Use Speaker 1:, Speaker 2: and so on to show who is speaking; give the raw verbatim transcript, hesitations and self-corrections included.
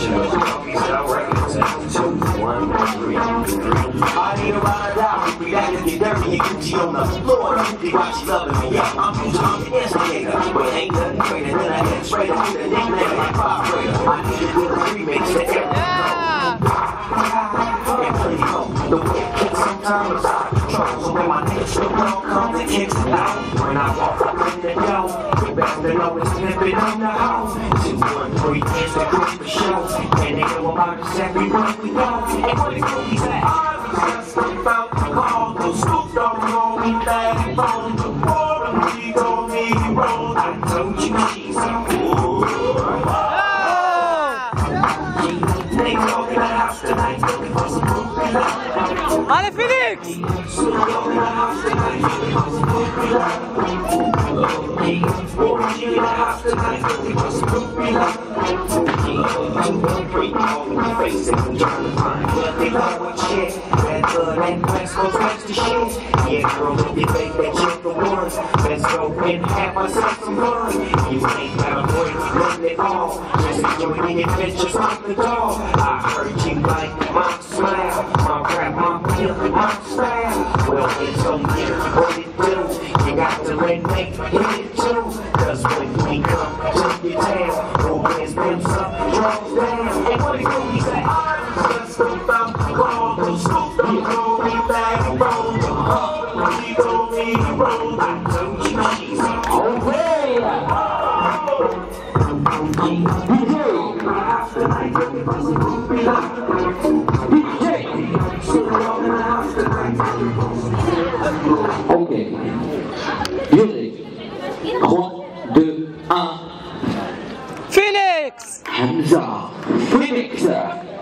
Speaker 1: Party around out, we got to get dirty, you Gucci on the floor. They watch you loving me, yeah, I'm Gucci, I'm the instigator. But ain't nothing greater than I get straight up to the nickname like vibrator. I need to do a remix to everything. Yeah. And play home, the way it kicks sometimes it's out of control. So when my niggas still don't come, the kicks out. When I walk up in the door, you better know it's pimpin' on the house. Two, one, three, it's the group for show. And they know about us everywhere we go. And what is movies at? Just about to call, the scoop don't know me that phone. The war and we gon' need roll. I told you she's a fool. They go in the house tonight looking for some groupie love.
Speaker 2: Allez Félix!
Speaker 1: So go in the house tonight looking for some groupie love. Or you in the house tonight looking for some groupie love. Two, one, three, all in your face and trying to find what they love with shit. That blood and West Coast next to shit. Yeah, girl, if you think that you're the one, let's go and have ourselves some fun. You ain't got a break, letting it all. Just enjoying your pictures off the door. I heard you like my smile, my rap, my feel, my style. Well, it's on you, what it do. You got to let me hit it too. Cause when we come to your town, romance pimps up, draws down. And what it do, he say, I'm just about to call the scoop, don't call me back and roll. We gon' need a roll. I told you she's a okay.
Speaker 3: Ok. Musique. trois, deux, un.
Speaker 2: Félix!
Speaker 3: Hamza. Phoenix.